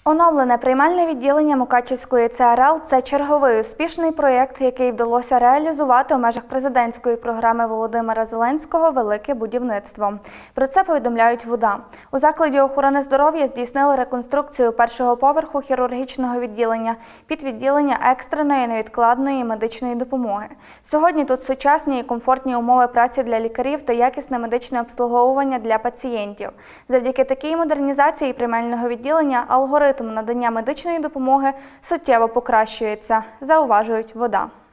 Оновлене приймальне відділення Мукачівської ЦРЛ – це черговий успішний проєкт, який вдалося реалізувати у межах президентської програми Володимира Зеленського «Велике будівництво». Про це повідомляють в ОДА. У закладі охорони здоров'я здійснили реконструкцію першого поверху хірургічного відділення, підвідділення екстреної невідкладної медичної допомоги. Сьогодні тут сучасні і комфортні умови праці для лікарів та якісне медичне обслуговування для пацієнтів. Завдяки такій модернізації приймального відділення алгоритм надання медичної допомоги суттєво покращується, зауважують в ОДА.